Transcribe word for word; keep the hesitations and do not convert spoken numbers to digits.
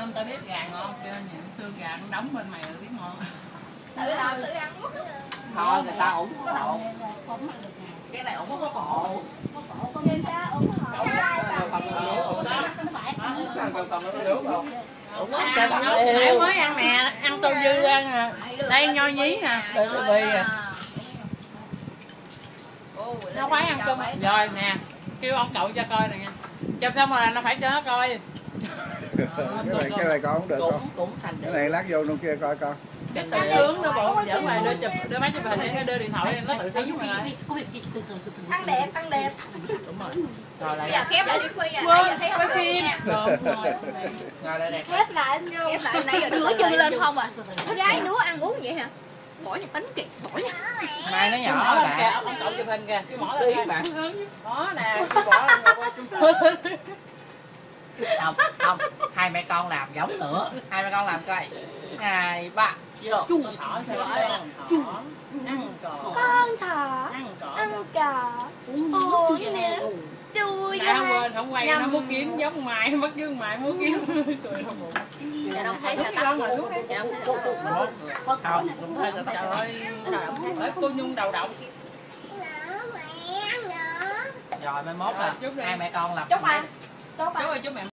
không tao biết gà ngon cho nên những xương gà nó đóng bên mày là biết ngon. Tự làm tự ăn. Thôi người ta ủng hộ. Cái này ủng có cổ. Người ta ủng hộ. Nãy mới ăn nè, ăn tô dư ăn nè. Đây nho nhí nè. Đây là bì à. Nó khoái ăn chung. Rồi nè, kêu ông cậu cho coi nè nha. Chụp xong rồi nó phải cho nó coi. cái này cái này con không được Cũng con. cũng thành Cái này lát vô trong kia coi con. Cái tự sướng nữa bộ, dẫn ngoài đưa chụp, đưa máy chụp hình để nó đưa điện thoại nó tự sướng mà. Ăn đẹp, ăn đẹp. đúng rồi. Rồi lại Bây giờ khép lại đi Khuy à. Quên, Nãy giờ thấy không quay được phim. nha. Rồi, rồi. rồi lại đẹp. Khép lại anh vô. Khép lại nãy giờ đưa chân lên không à. Con gái nữa ăn uống vậy hả? Bổi này tính kìa. Bổi này. Mai nó Cái nhỏ mỏ lên kìa, bạn. ông cậu chụp hình kìa, cái mỏ Đi lên bạn. kìa. Đó nè, cái bỏ lên ngồi chung. Không, không, hai mẹ con làm giống nữa. Hai mẹ con làm coi. Hai, ba. Vô. Chu thỏ sao chu ăn cỏ. Con thỏ. Ăn cỏ. Ăn cỏ. Ồ nè. Chui Nãy không quên, không quay nó muốn kiếm giống Mai, mất dương Mai muốn kiếm. Cười không buồn. Dạ đông thấy sao ta? Dạ đông thấy sao ta? Không, cũng thấy Trời ơi, phải cô Nhung đầu động. rồi mai mốt là hai mẹ con làm. Chúc ăn. Chúc Cháu ăn. ơi chúc mẹ